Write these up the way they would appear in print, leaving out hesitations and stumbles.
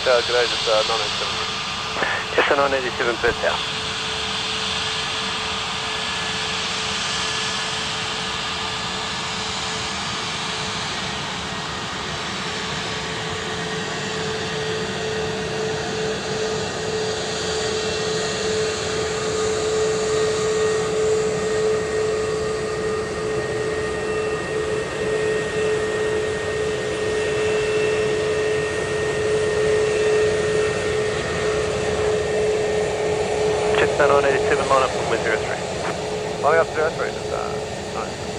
G'day, Jetstar 987. Jetstar 987 Perth South. Jetstar 987, line up 103. Line up 03, Jetstar 987.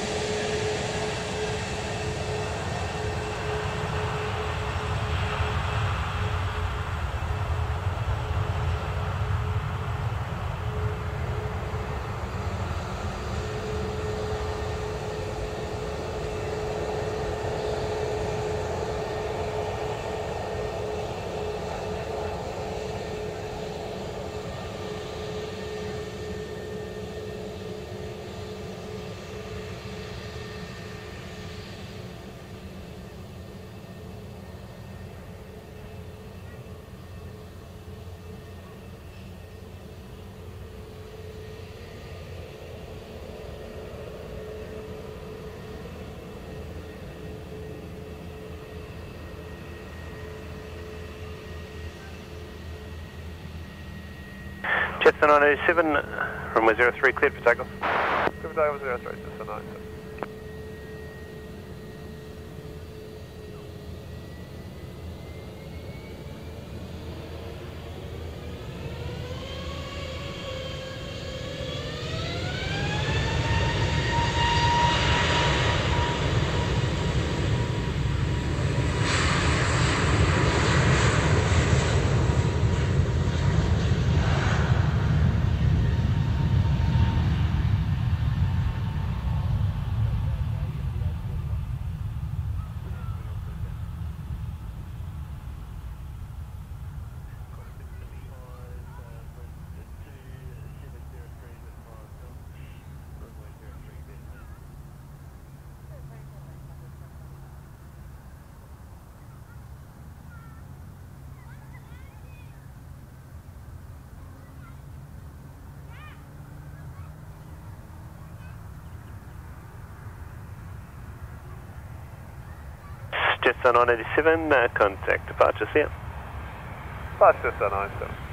Jetstar 987, runway 03, cleared for takeoff. Cleared for takeoff 03, Jetstar 987. Jetstar 987, contact departure, see ya. Departure Jetstar 987.